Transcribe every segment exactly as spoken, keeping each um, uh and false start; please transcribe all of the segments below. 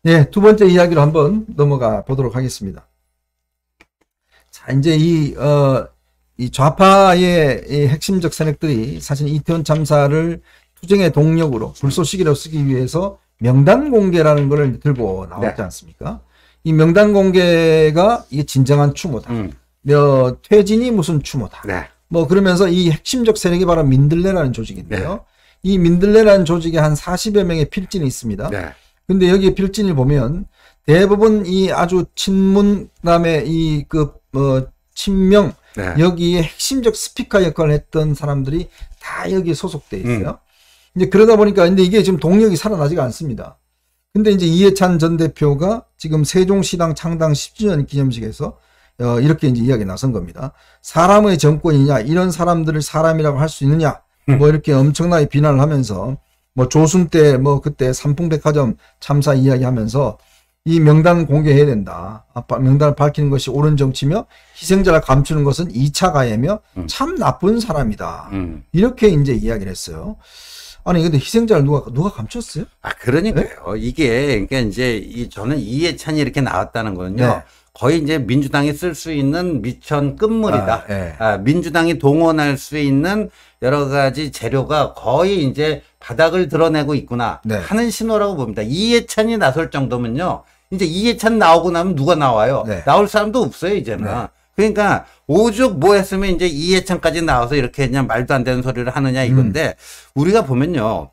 예, 두 번째 이야기로 한번 넘어가 보도록 하겠습니다. 자, 이제 이, 어, 이 좌파의 이 핵심적 세력들이 사실 이태원 참사를 투쟁의 동력으로 불쏘시개로 쓰기 위해서 명단 공개라는 것을 들고 나왔지 네. 않습니까? 이 명단 공개가 이게 진정한 추모다. 음. 어, 퇴진이 무슨 추모다. 네. 뭐 그러면서 이 핵심적 세력이 바로 민들레라는 조직인데요. 네. 이 민들레라는 조직에 한 사십여 명의 필진이 있습니다. 네. 근데 여기 필진을 보면 대부분 이 아주 친문 그다음에 이 그 어 친명 네. 여기에 핵심적 스피커 역할을 했던 사람들이 다 여기에 소속돼 있어요. 음. 이제 그러다 보니까 근데 이게 지금 동력이 살아나지가 않습니다. 근데 이제 이해찬 전 대표가 지금 세종시당 창당 십 주년 기념식에서 어 이렇게 이제 이야기 나선 겁니다. 사람의 정권이냐 이런 사람들을 사람이라고 할 수 있느냐 뭐 이렇게 엄청나게 비난을 하면서 뭐 조순 때 뭐 그때 삼풍백화점 참사 이야기하면서 이 명단 공개해야 된다. 명단을 밝히는 것이 옳은 정치며 희생자를 감추는 것은 이 차 가해며 음. 참 나쁜 사람이다. 음. 이렇게 이제 이야기를 했어요. 아니 근데 희생자를 누가 누가 감췄어요? 아, 그러니까요. 이게, 그러니까 이제, 이, 저는 이해찬이 이렇게 나왔다는 거는요. 네. 거의 이제 민주당이 쓸 수 있는 미천 끝물이다. 아, 네. 아, 민주당이 동원할 수 있는 여러 가지 재료가 거의 이제 바닥을 드러내고 있구나 네. 하는 신호라고 봅니다. 이해찬이 나설 정도면요. 이제 이해찬 나오고 나면 누가 나와요? 네. 나올 사람도 없어요, 이제는. 네. 그러니까 오죽 뭐 했으면 이제 이해찬까지 나와서 이렇게 그냥 말도 안 되는 소리를 하느냐 이건데 음. 우리가 보면요.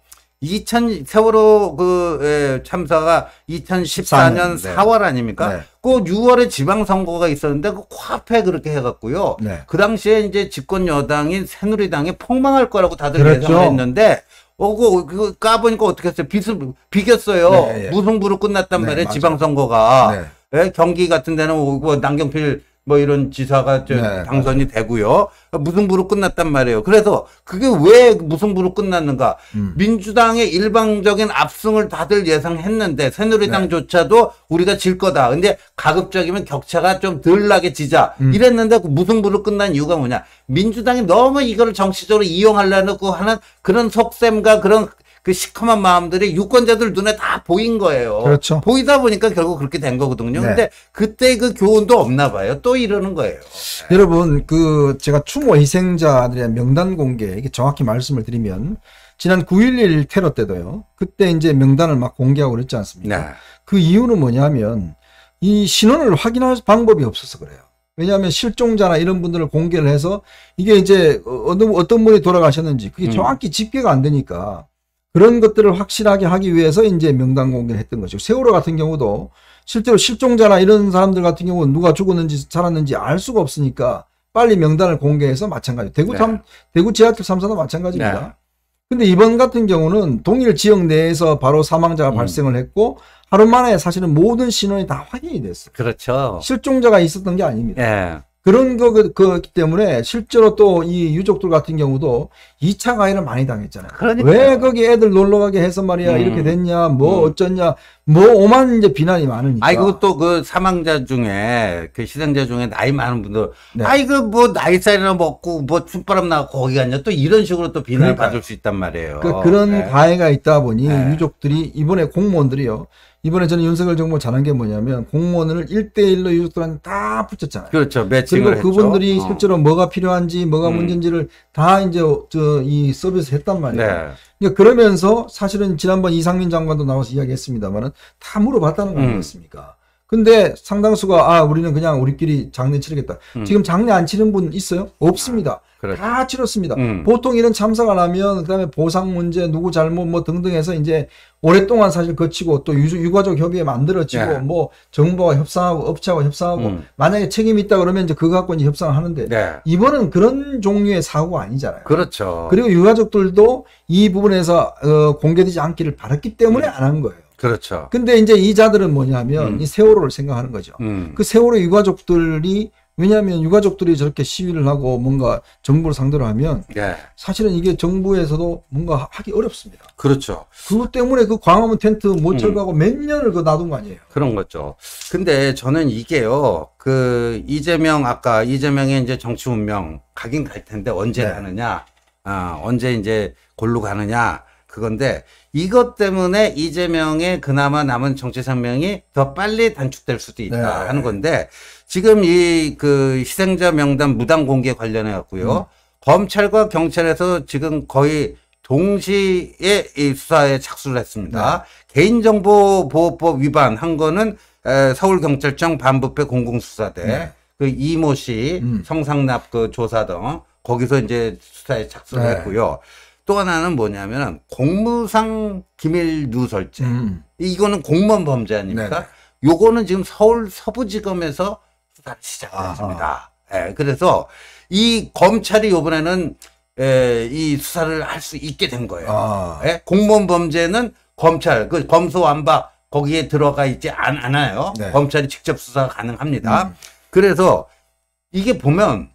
이천 세월호 그 에, 참사가 이천십사 년 네. 사월 아닙니까? 네. 그 유월에 지방선거가 있었는데 그 코앞에 그렇게 해갖고요. 네. 그 당시에 이제 집권 여당인 새누리당이 폭망할 거라고 다들 그렇죠. 예상을 했는데 어, 그, 그, 까보니까 어떻게 했어요? 비스, 비겼어요. 네, 예. 무승부로 끝났단 네, 말이에요. 맞아요. 지방선거가. 네. 예, 경기 같은 데는 뭐 남경필 뭐 이런 지사가 저 네, 당선이 되고요. 무승부로 끝났단 말이에요. 그래서 그게 왜 무승부로 끝났는가? 음. 민주당의 일방적인 압승을 다들 예상했는데 새누리당조차도 우리가 질 거다. 근데 가급적이면 격차가 좀 덜 나게 지자. 음. 이랬는데 그 무승부로 끝난 이유가 뭐냐? 민주당이 너무 이거를 정치적으로 이용하려고 하는 그런 속셈과 그런 그 시커먼 마음들이 유권자들 눈에 다 보인 거예요. 그렇죠. 보이다 보니까 결국 그렇게 된 거거든요. 네. 근데 그때 그 교훈도 없나 봐요. 또 이러는 거예요. 여러분 그 제가 추모 희생자들의 명단 공개 이게 정확히 말씀을 드리면 지난 구일일 테러 때도요. 그때 이제 명단을 막 공개하고 그랬지 않습니까? 네. 그 이유는 뭐냐면 이 신원을 확인할 방법이 없어서 그래요. 왜냐하면 실종자나 이런 분들을 공개를 해서 이게 이제 어떤 어떤 분이 돌아가셨는지 그게 음. 정확히 집계가 안 되니까 그런 것들을 확실하게 하기 위해서 이제 명단 공개를 했던 거죠. 세월호 같은 경우도 실제로 실종자나 이런 사람들 같은 경우는 누가 죽었는지 살았는지 알 수가 없으니까 빨리 명단을 공개해서 마찬가지. 대구 참, 네. 대구 지하철 참사도 마찬가지입니다. 네. 근데 이번 같은 경우는 동일 지역 내에서 바로 사망자가 음. 발생을 했고 하루 만에 사실은 모든 신원이 다 확인이 됐어요. 그렇죠. 실종자가 있었던 게 아닙니다. 예. 그런 거, 그, 그렇기 때문에 실제로 또 이 유족들 같은 경우도 이 차 가해를 많이 당했잖아요. 그러니까요. 왜 거기 애들 놀러 가게 해서 말이야, 음. 이렇게 됐냐, 뭐 음. 어쩌냐, 뭐 오만 이제 비난이 많으니까. 아이, 그또 그 사망자 중에, 그 희생자 중에 나이 많은 분들, 네. 아이, 그 뭐 나이살이나 먹고 뭐 춤바람 나고 거기 갔냐, 또 이런 식으로 또 비난을 그러니까요. 받을 수 있단 말이에요. 그, 그런 네. 가해가 있다 보니 네. 유족들이 이번에 공무원들이요. 이번에 저는 윤석열 정부 잘한 게 뭐냐면 공무원을 일 대일로 유족들한테 다 붙였잖아요. 그렇죠. 매칭을 그리고 했죠. 그분들이 어. 실제로 뭐가 필요한지 뭐가 음. 문제인지를 다 이제 저 이 서비스 했단 말이에요. 네. 그러니까 그러면서 사실은 지난번 이상민 장관도 나와서 이야기했습니다만은 다 물어봤다는 거 음. 아니겠습니까? 근데 상당수가 아 우리는 그냥 우리끼리 장례 치르겠다. 음. 지금 장례 안 치른 분 있어요? 없습니다. 그렇죠. 다 치렀습니다. 음. 보통 이런 참사가 나면 그다음에 보상 문제, 누구 잘못 뭐 등등해서 이제 오랫동안 사실 거치고 또 유, 유가족 협의회 만들어지고 네. 뭐 정부와 협상하고 업체와 협상하고 음. 만약에 책임이 있다 그러면 이제 그거 갖고 이제 협상을 하는데 네. 이번은 그런 종류의 사고가 아니잖아요. 그렇죠. 그리고 유가족들도 이 부분에서 어, 공개되지 않기를 바랐기 때문에 음. 안 한 거예요. 그렇죠. 근데 이제 이 자들은 뭐냐면 음. 이 세월호를 생각하는 거죠. 음. 그 세월호 유가족들이 왜냐하면 유가족들이 저렇게 시위를 하고 뭔가 정부를 상대로 하면 네. 사실은 이게 정부에서도 뭔가 하기 어렵습니다. 그렇죠. 그것 때문에 그 광화문 텐트 못 음. 철거하고 몇 년을 그 놔둔 거 아니에요. 그런 거죠. 근데 저는 이게요, 그, 이재명, 아까 이재명의 이제 정치 운명 가긴 갈 텐데 언제 네. 가느냐, 아, 언제 이제 골로 가느냐, 그건데 이것 때문에 이재명의 그나마 남은 정치 생명이 더 빨리 단축될 수도 있다 네. 하는 건데 지금 이 그 희생자 명단 무단 공개 관련해 갖고요. 음. 검찰과 경찰에서 지금 거의 동시에 이 수사에 착수를 했습니다. 네. 개인정보보호법 위반한 거는 서울경찰청 반부패 공공수사대 네. 그 이모 씨 음. 성상납 그 조사 등 거기서 이제 수사에 착수를 네. 했고요. 또 하나는 뭐냐면 공무상 기밀 누설죄. 음. 이거는 공무원 범죄 아닙니까? 네. 요거는 지금 서울 서부지검에서 수사를 시작했습니다. 예, 그래서 이 검찰이 이번에는 에, 이 수사를 할 수 있게 된 거예요. 아. 예? 공무원 범죄는 검찰, 그 검소완박 거기에 들어가 있지 않, 않아요. 네. 검찰이 직접 수사 가능합니다. 음. 그래서 이게 보면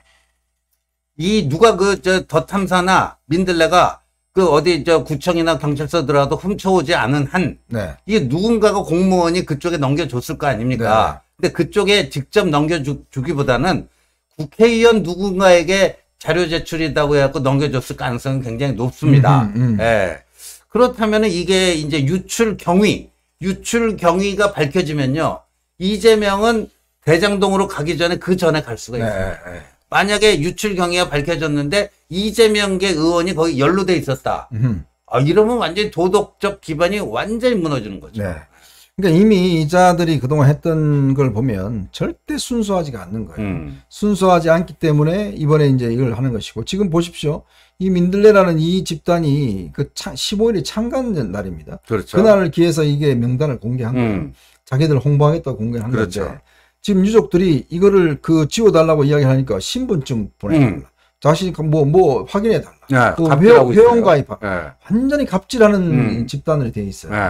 이 누가 그 저 더 탐사나 민들레가 그 어디 저 구청이나 경찰서 들어가도 훔쳐오지 않은 한 네. 이게 누군가가 공무원이 그쪽에 넘겨줬을 거 아닙니까? 네. 근데 그쪽에 직접 넘겨주기보다는 국회의원 누군가에게 자료 제출이다고 해갖고 넘겨줬을 가능성이 굉장히 높습니다. 음, 음. 예. 그렇다면 이게 이제 유출 경위, 유출 경위가 밝혀지면요. 이재명은 대장동으로 가기 전에 그 전에 갈 수가 있어요. 네, 네. 만약에 유출 경위가 밝혀졌는데 이재명계 의원이 거기 연루돼 있었다. 음. 아, 이러면 완전히 도덕적 기반이 완전히 무너지는 거죠. 네. 그러니까 이미 이 자들이 그동안 했던 걸 보면 절대 순수하지가 않는 거예요. 음. 순수하지 않기 때문에 이번에 이제 이걸 하는 것이고 지금 보십시오. 이 민들레라는 이 집단이 그 십오 일이 창간 날입니다. 그렇죠. 그날을 기해서 이게 명단을 공개한 거예요. 음. 자기들 홍보하겠다고 공개한 그렇죠. 건데 지금 유족들이 이거를 그 지워달라고 이야기를 하니까 신분증 보내달라. 음. 자신이 뭐, 뭐 확인해달라. 네, 또 회원, 회원가입하고. 네. 완전히 갑질하는 음. 집단으로 되어 있어요. 네.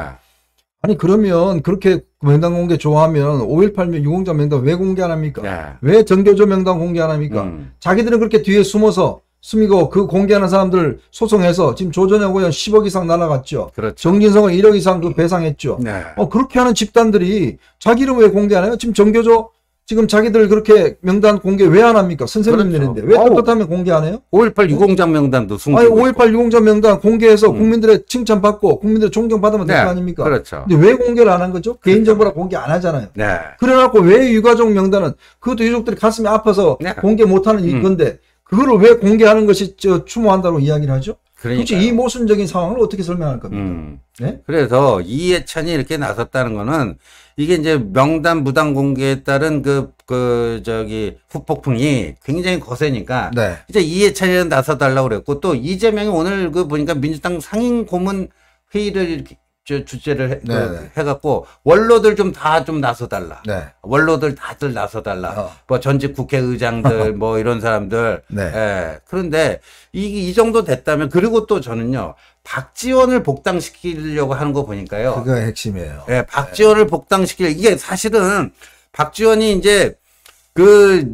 아니 그러면 그렇게 명단 공개 좋아하면 오일팔 유공자 명단 왜 공개 안 합니까? 네. 왜 정교조 명단 공개 안 합니까? 음. 자기들은 그렇게 뒤에 숨어서 숨이고 그 공개하는 사람들 소송해서 지금 조전혁 의원 십억 이상 날아갔죠. 그렇죠. 정진성은 일억 이상 그 배상했죠. 네. 어 그렇게 하는 집단들이 자기 이름 왜 공개 안 해요? 지금 정교조 지금 자기들 그렇게 명단 공개 왜 안 합니까? 선생님들인데 그렇죠. 왜 떳떳하면 공개 안 해요? 오일팔 유공자 명단도 숨기고 아니 오일팔 유공자 명단 공개해서 음. 국민들의 칭찬받고 국민들의 존경받으면 될 거 네. 아닙니까? 그렇죠. 근데 왜 공개를 안 한 거죠? 그렇죠. 개인정보라 공개 안 하잖아요. 네. 그래갖고 왜 유가족 명단은 그것도 유족들이 가슴이 아파서 네. 공개 못하는 음. 건데 그거를 왜 공개하는 것이 저 추모한다고 이야기를 하죠? 도대체 이 모순적인 상황을 어떻게 설명할 겁니까? 음. 네? 그래서 이해찬이 이렇게 나섰다는 거는 이게 이제 명단 무단 공개에 따른 그, 그, 저기, 후폭풍이 굉장히 거세니까. 네. 이제 이해찬이 나서달라고 그랬고 또 이재명이 오늘 그 보니까 민주당 상임 고문 회의를 이렇게 저 주제를 해, 그 해갖고 원로들 좀 다 좀 나서달라. 네. 원로들 다들 나서달라. 어. 뭐 전직 국회의장들 뭐 이런 사람들. 네. 예. 그런데 이, 이 정도 됐다면 그리고 또 저는요 박지원을 복당시키려고 하는 거 보니까요. 그거 핵심이에요. 예, 박지원을 네. 복당시킬 이게 사실은 박지원이 이제 그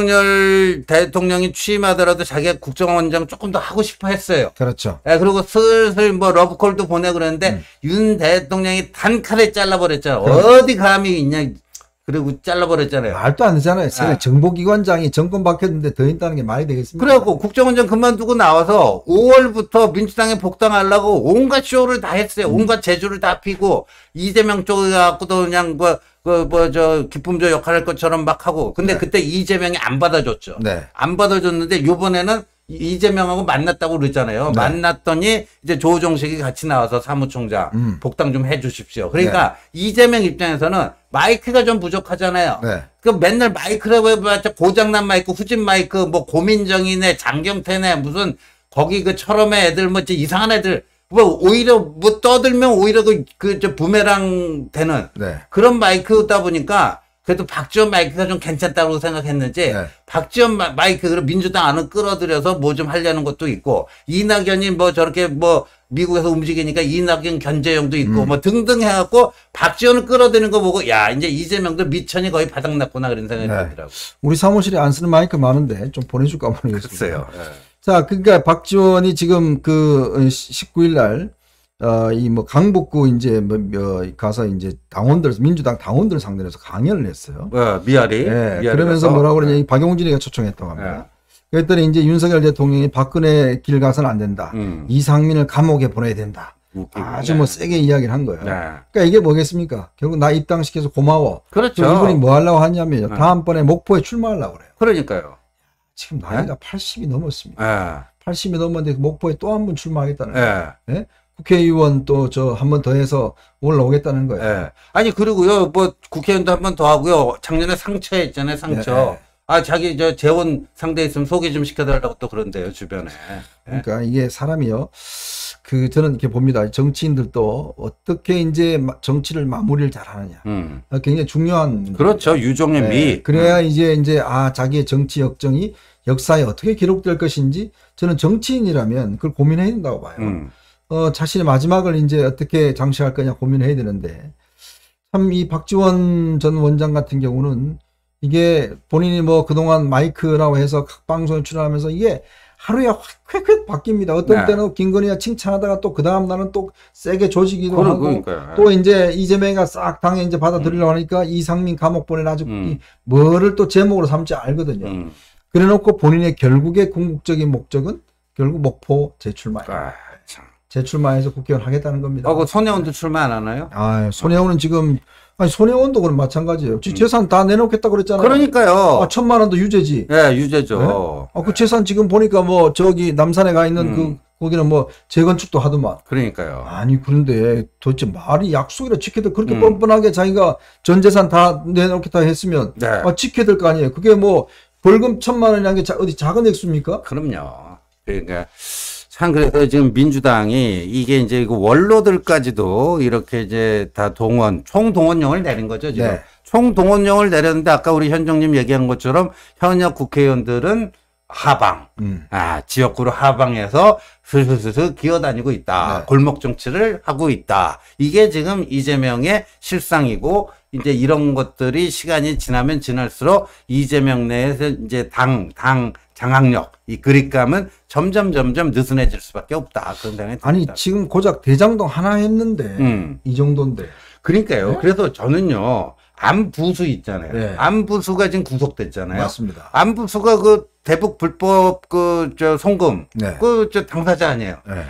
윤석열 대통령이 취임하더라도 자기가 국정원장 조금 더 하고 싶어 했어요. 그렇죠. 예, 그리고 슬슬 뭐 러브콜도 보내고 그랬는데 음. 윤 대통령이 단칼에 잘라버렸잖아. 그럼. 어디 감이 있냐. 그리고 잘라버렸잖아요. 말도 안 되잖아요. 아. 정보기관장이 정권 바뀌었는데 더 있다는 게 말이 되겠습니까? 그래갖고 국정원장 그만두고 나와서 오월부터 민주당에 복당하려고 온갖 쇼를 다 했어요. 음. 온갖 재주를 다 피고 이재명 쪽에 갖고도 그냥 뭐 그 뭐 저 기쁨조 역할할 것처럼 막 하고 근데 네. 그때 이재명이 안 받아줬죠. 네. 안 받아줬는데 요번에는 이재명하고 만났다고 그랬잖아요. 네. 만났더니 이제 조정식이 같이 나와서 사무총장 음. 복당 좀 해주십시오. 그러니까 네. 이재명 입장에서는 마이크가 좀 부족하잖아요. 네. 그 맨날 마이크라고 해봤자 고장난 마이크, 후진 마이크, 뭐 고민정이네, 장경태네, 무슨 거기 그 철험의 애들 뭐 이상한 애들. 뭐 오히려 뭐 떠들면 오히려 그 그 저 부메랑 되는 네. 그런 마이크다 보니까 그래도 박지원 마이크가 좀 괜찮다고 생각했는지 네. 박지원 마, 마이크 그리고 민주당 안을 끌어들여서 뭐 좀 하려는 것도 있고 이낙연이 뭐 저렇게 뭐 미국에서 움직이니까 이낙연 견제용도 있고 음. 뭐 등등 해갖고 박지원을 끌어들이는 거 보고 야 이제 이재명도 미천이 거의 바닥났구나 그런 생각이 네. 들더라고. 우리 사무실에 안 쓰는 마이크 많은데 좀 보내줄까 모르겠어요. 글쎄요. 네. 자, 그러니까 박지원이 지금 그 십구 일 날, 어, 이 뭐 강북구 이제 뭐, 뭐 가서 이제 당원들, 민주당 당원들 상대로 해서 강연을 했어요. 어, 미아리. 네, 미아리 그러면서 가서. 뭐라고 그러냐, 네. 박용진이가 초청했다고 합니다. 네. 그랬더니 이제 윤석열 대통령이 박근혜 길 가서는 안 된다. 음. 이상민을 감옥에 보내야 된다. 웃기고. 아주 네. 뭐 세게 이야기를 한 거예요. 네. 그러니까 이게 뭐겠습니까? 결국 나 입당시켜서 고마워. 그렇죠. 그럼 이분이 뭐 하려고 하냐면요. 네. 다음번에 목포에 출마하려고 그래요. 그러니까요. 지금 나이가 네? 팔십이 넘었습니다. 예. 팔십이 넘었는데 목포에 또 한 번 출마하겠다는 거예요. 예. 네? 국회의원 또 저 한 번 더 해서 올라오겠다는 거예요. 예. 아니, 그리고요, 뭐, 국회의원도 한 번 더 하고요. 작년에 상처 했잖아요, 상처. 네. 아, 자기 저 재혼 상대 있으면 소개 좀 시켜달라고 또 그런데요, 주변에. 예. 그러니까 이게 사람이요. 그 저는 이렇게 봅니다. 정치인들도 어떻게 이제 마- 정치를 마무리를 잘하느냐. 음. 어, 굉장히 중요한. 그렇죠. 유종의 네, 미. 그래야 음. 이제 이제 아 자기의 정치 역정이 역사에 어떻게 기록될 것인지 저는 정치인이라면 그걸 고민해야 된다고 봐요. 음. 어 자신의 마지막을 이제 어떻게 장식할 거냐 고민해야 되는데 참 이 박지원 전 원장 같은 경우는 이게 본인이 뭐 그동안 마이크라고 해서 각 방송에 출연하면서 이게 하루에 확휙휙 바뀝니다. 어떤 네. 때는 김건희가 칭찬하다가 또 그 다음 날은 또 세게 조지기도 그러- 하고 그러니까요. 또 이제 이재명이가 싹 당에 이제 받아들이려고 하니까 이상민 감옥 보내라 아주 음. 이 뭐를 또 제목으로 삼지 알거든요. 음. 그래 놓고 본인의 결국의 궁극적인 목적은 결국 목포 재출마예요. 아, 참. 재출마해서 국회의원 하겠다는 겁니다. 어, 그 손혜원도 출마 안 하나요? 아, 손혜원은 지금 아니 손혜원도 그럼 마찬가지예요. 지 재산 다 내놓겠다 그랬잖아요. 그러니까요. 아, 천만 원도 유죄지. 예, 유죄죠. 아, 그 재산 지금 보니까 뭐 저기 남산에 가 있는 음. 그 거기는 뭐 재건축도 하더만. 그러니까요. 아니 그런데 도대체 말이 약속이라 지켜야 될 그렇게 음. 뻔뻔하게 자기가 전 재산 다 내놓겠다 했으면 네. 아, 지켜야 될 거 아니에요. 그게 뭐 벌금 천만 원이라는 게 자- 어디 작은 액수입니까? 그럼요. 그러니까 참 그래서 지금 민주당이 이게 이제 그 원로들까지도 이렇게 이제 다 동원, 총동원령을 내린 거죠, 지금. 네. 총동원령을 내렸는데 아까 우리 현정님 얘기한 것처럼 현역 국회의원들은 하방, 음. 아, 지역구로 하방해서 슬슬슬슬 기어다니고 있다. 네. 골목 정치를 하고 있다. 이게 지금 이재명의 실상이고, 이제 이런 것들이 시간이 지나면 지날수록 이재명 내에서 이제 당, 당, 장악력, 이 그립감은 점점 점점 느슨해질 수밖에 없다. 그런 생각이 듭니다. 아니 지금 고작 대장동 하나 했는데 음. 이 정도인데. 그러니까요. 네? 그래서 저는요, 안부수 있잖아요. 네. 안부수가 지금 구속됐잖아요. 맞습니다. 안부수가 그 대북 불법 그 저 송금 네. 그 저 당사자 아니에요. 네.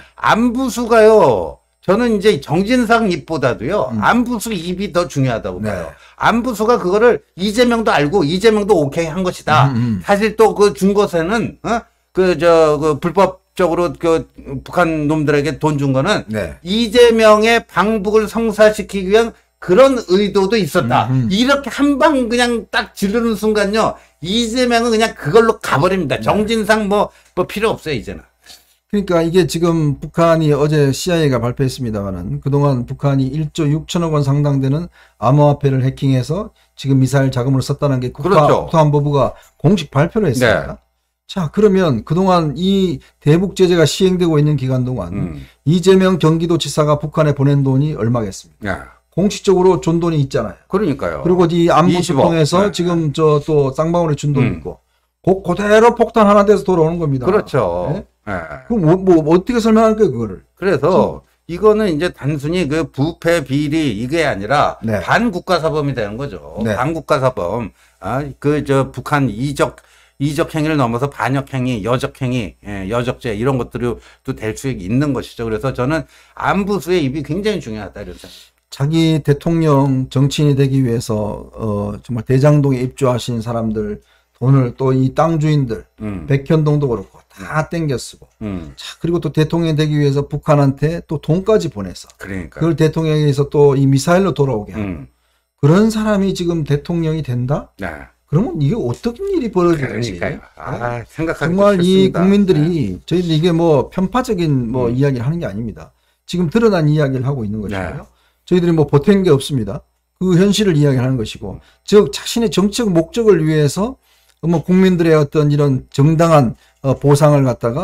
안부수가요. 저는 이제 정진상 입보다도요. 음. 안부수 입이 더 중요하다고 네. 봐요. 안부수가 그거를 이재명도 알고 이재명도 오케이 한 것이다. 음, 음. 사실 또 그 준 것에는 어? 그 저 그 불법적으로 그 북한 놈들에게 돈 준 거는 네. 이재명의 방북을 성사시키기 위한 그런 의도도 있었다. 음흠. 이렇게 한 방 그냥 딱 지르는 순간요. 이재명은 그냥 그걸로 가버립니다. 네. 정진상 뭐, 뭐 필요 없어요, 이제는. 그러니까 이게 지금 북한이 어제 씨아이에이가 발표했습니다만은 그동안 북한이 일조 육천억 원 상당되는 암호화폐를 해킹해서 지금 미사일 자금으로 썼다는 게 국가, 그렇죠. 국토안보부가 공식 발표를 했습니다. 네. 자, 그러면 그동안 이 대북 제재가 시행되고 있는 기간 동안 음. 이재명 경기도지사가 북한에 보낸 돈이 얼마겠습니까? 야, 공식적으로 준 돈이 있잖아요. 그러니까요. 그리고 이 안보수 이십억. 통해서 네. 지금 저 또 쌍방울에 준 돈이 음. 있고 그 그대로 폭탄 하나 돼서 돌아오는 겁니다. 그렇죠. 네? 예. 그럼 뭐, 뭐 어떻게 설명할 거예요, 그거를? 그래서 이거는 이제 단순히 그 부패 비리 이게 아니라 네. 반국가사범이 되는 거죠. 네. 반국가사범. 아, 그 저 북한 이적 이적 행위를 넘어서 반역 행위, 여적 행위, 예, 여적죄 이런 것들이 또 될 수 있는 것이죠. 그래서 저는 안부수의 입이 굉장히 중요하다 이런 생각. 자기 대통령 정치인이 되기 위해서 어 정말 대장동에 입주하신 사람들 돈을 또 이 땅 주인들 음. 백현동도 그렇고 다 땡겨 쓰고 음. 자 그리고 또 대통령이 되기 위해서 북한한테 또 돈까지 보내서 그러니까. 그걸 대통령에서 또 이 미사일로 돌아오게 하고 음. 그런 사람이 지금 대통령이 된다? 네. 그러면 이게 어떤 일이 벌어지는지 그러니까요. 아, 생각하기 정말 이 싫습니다. 국민들이 네. 저희들이 이게 뭐 편파적인 뭐 음. 이야기를 하는 게 아닙니다. 지금 드러난 이야기를 하고 있는 것이고요. 네. 저희들이 뭐 보탠 게 없습니다. 그 현실을 이야기하는 것이고, 음. 즉 자신의 정치적 목적을 위해서 뭐 국민들의 어떤 이런 정당한 어, 보상을 갖다가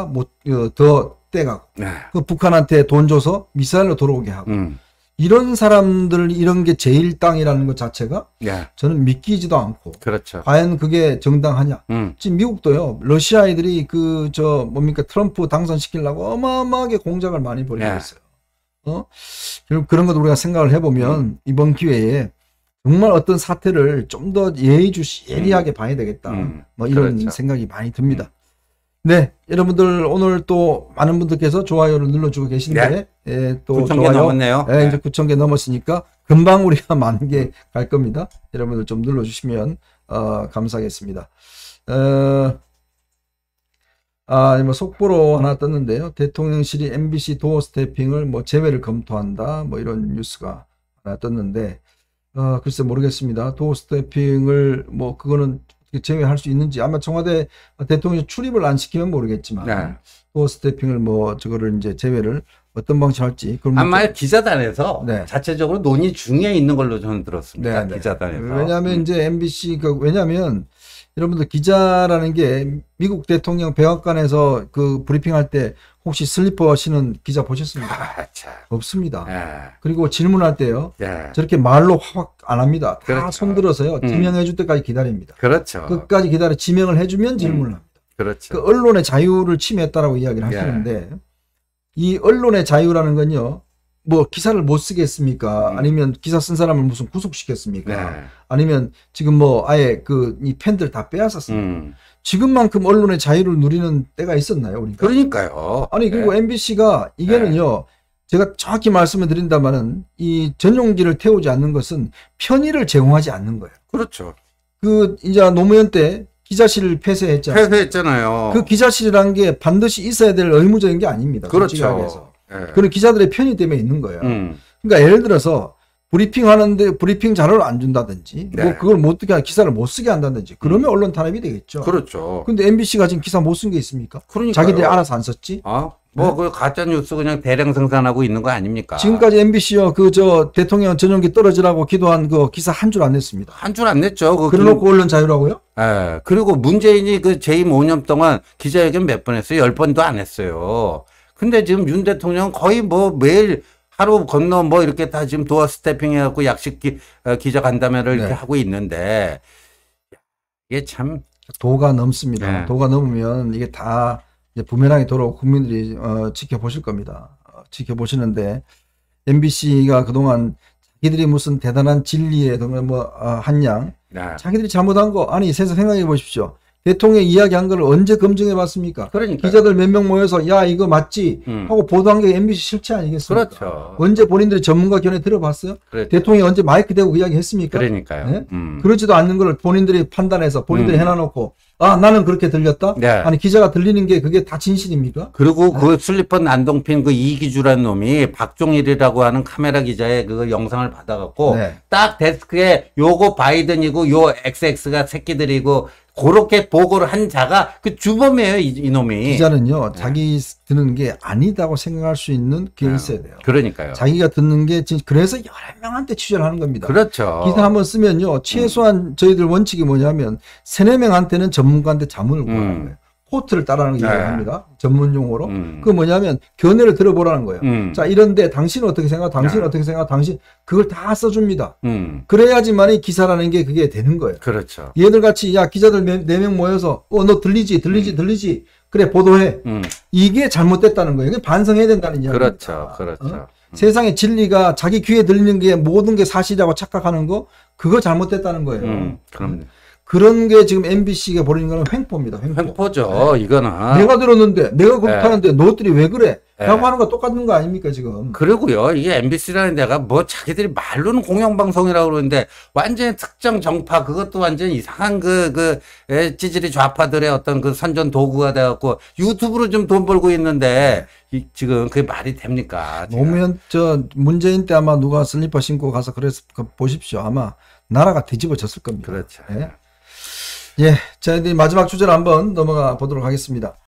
못더 떼가고, 네. 그 북한한테 돈 줘서 미사일로 돌아오게 하고, 음. 이런 사람들 이런 게 제일 땅이라는 것 자체가 예. 저는 믿기지도 않고, 그렇죠. 과연 그게 정당하냐? 음. 지금 미국도요, 러시아 애들이 그, 저, 뭡니까, 트럼프 당선시키려고 어마어마하게 공작을 많이 벌이고 네. 있어요. 어? 결국 그런 것도 우리가 생각을 해보면, 음. 이번 기회에 정말 어떤 사태를 좀 더 예의주시, 예리하게 봐야 되겠다. 음. 뭐 이런 그렇죠. 생각이 많이 듭니다. 네, 여러분들 오늘 또 많은 분들께서 좋아요를 눌러주고 계신데, 네. 예, 또 구천 개 좋아요, 넘었네요. 예, 네. 이제 구천 개 넘었으니까 금방 우리가 만 개 갈 겁니다. 여러분들 좀 눌러주시면 어, 감사하겠습니다. 어, 아, 뭐 속보로 하나 떴는데요. 대통령실이 엠비씨 도어 스태핑을 뭐 제외를 검토한다, 뭐 이런 뉴스가 하나 떴는데, 어, 글쎄 모르겠습니다. 도어 스태핑을 뭐 그거는 제외할 수 있는지 아마 청와대 대통령이 출입을 안 시키면 모르겠지만 네. 도어 스태핑을 뭐 저거를 이제 제외를 어떤 방식으로 할지 그걸 아마 좀- 기자단에서 네. 자체적으로 논의 중에 있는 걸로 저는 들었습니다. 네, 네. 기자단에서. 왜냐하면 음. 이제 엠비씨 그 왜냐하면 여러분들 기자라는 게 미국 대통령 백악관에서 그 브리핑할 때 혹시 슬리퍼 신은 기자 보셨습니까? 아, 참. 없습니다. 예. 그리고 질문할 때요. 예. 저렇게 말로 확 안 합니다. 다 그렇죠. 손들어서요. 음. 지명해 줄 때까지 기다립니다. 그렇죠. 끝까지 기다려 지명을 해주면 질문을 합니다. 그렇죠. 그 언론의 자유를 침해했다라고 이야기를 예. 하시는데 이 언론의 자유라는 건요. 뭐 기사를 못 쓰겠습니까? 음. 아니면 기사 쓴 사람을 무슨 구속시켰습니까? 네. 아니면 지금 뭐 아예 그 이 팬들 다 빼앗았습니다. 음. 지금만큼 언론의 자유를 누리는 때가 있었나요, 우리가? 그러니까요. 아니 그리고 예. 엠비씨가 이게는요. 제가 정확히 말씀을 드린다면은 이 전용기를 태우지 않는 것은 편의를 제공하지 않는 거예요. 그렇죠. 그 이제 노무현 때 기자실을 폐쇄했잖아요. 폐쇄했잖아요. 그 기자실이라는 게 반드시 있어야 될 의무적인 게 아닙니다. 솔직히 그렇죠. 말해서. 예. 그런 기자들의 편의 때문에 있는 거예요. 음. 그러니까 예를 들어서 브리핑 하는데 브리핑 자료를 안 준다든지 네. 뭐 그걸 못 듣게 기사를 못 쓰게 한다든지 그러면 언론 탄압이 되겠죠. 그렇죠. 근데 엠비씨가 지금 기사 못 쓴 게 있습니까? 그러니까요. 자기들이 알아서 안 썼지? 아, 뭐, 그 가짜 뉴스 그냥 대량 생산하고 있는 거 아닙니까? 지금까지 엠비씨요 그 저 대통령 전용기 떨어지라고 기도한 그 기사 한 줄 안 냈습니다. 한 줄 안 냈죠. 그 그래놓고 언론 자유라고요? 예. 그리고 문재인이 그 재임 오 년 동안 기자회견 몇 번 했어요? 열 번도 안 했어요. 근데 지금 윤 대통령 거의 뭐 매일 하루 건너 뭐 이렇게 다 지금 도어 스태핑 해갖고 약식 기, 어, 기자 간담회를 이렇게 네. 하고 있는데 이게 참, 도가 넘습니다. 네. 도가 넘으면 이게 다 이제 부메랑이 돌아오고 국민들이 어, 지켜보실 겁니다. 어, 지켜보시는데 엠비씨가 그동안 자기들이 무슨 대단한 진리에 뭐 어, 한양 네. 자기들이 잘못한 거 아니 세상 생각해 보십시오. 대통령이 이야기한 걸 언제 검증해 봤습니까? 그러니까. 기자들 몇 명 모여서 야 이거 맞지 음. 하고 보도한 게 엠비씨 실체 아니겠습니까? 그렇죠. 언제 본인들이 전문가 견해 들어봤어요? 그렇죠. 대통령이 언제 마이크 대고 그 이야기 했습니까? 그러니까요. 네? 음. 그러지도 않는 걸 본인들이 판단해서 본인들이 음. 해놔놓고 아 나는 그렇게 들렸다? 네. 아니 기자가 들리는 게 그게 다 진실입니까? 그리고 네. 그 슬리퍼 난동핀 그 이기주란 놈이 박종일이라고 하는 카메라 기자의 그 영상을 받아갖고 네. 딱 데스크에 요거 바이든이고 요 엑스엑스가 새끼들이고 그렇게 보고를 한 자가 그 주범이에요, 이, 이 놈이. 기자는요 자기 듣는 게 아니다고 생각할 수 있는 그게 네. 있어야 돼요. 그러니까요. 자기가 듣는 게 진- 그래서 여러 명한테 취재를 하는 겁니다. 그렇죠. 기사 한번 쓰면요 최소한 저희들 원칙이 뭐냐면 세네 명한테는 전문가한테 자문을 구하는 음. 거예요. 코트를 따라하는 게 네. 합니다. 전문 용어로. 음. 그 뭐냐면 견해를 들어보라는 거예요. 음. 자 이런데 당신은 어떻게 생각? 당신은 네. 어떻게 생각? 당신 그걸 다 써줍니다. 음. 그래야지만 이 기사라는 게 그게 되는 거예요. 그렇죠. 얘들 같이 야 기자들 네 명 모여서 어 너 들리지 들리지 들리지 그래 보도해 음. 이게 잘못됐다는 거예요. 이게 반성해야 된다는 이야기입니다. 그렇죠. 그렇죠. 어? 세상의 진리가 자기 귀에 들리는 게 모든 게 사실이라고 착각하는 거 그거 잘못됐다는 거예요. 음. 그럼 그런 게 지금 엠비씨가 벌이는 거는 횡포입니다. 횡포. 횡포죠, 이거는. 내가 들었는데 내가 그렇게 네. 하는데 너희들이 왜 그래? 네. 라고 하는 거 똑같은 거 아닙니까 지금? 그리고요, 이게 엠비씨라는 데가 뭐 자기들이 말로는 공영방송이라고 그러는데 완전히 특정 정파, 그것도 완전 이상한 그, 그, 에, 찌질이 좌파들의 어떤 그 선전 도구가 돼갖고 유튜브로 좀 돈 벌고 있는데 이, 지금 그게 말이 됩니까? 지금? 노무현, 저, 문재인 때 아마 누가 슬리퍼 신고 가서 그래서 그 보십시오. 아마 나라가 뒤집어졌을 겁니다. 그렇죠. 예. 예. 자, 이제 마지막 주제로 한번 넘어가 보도록 하겠습니다.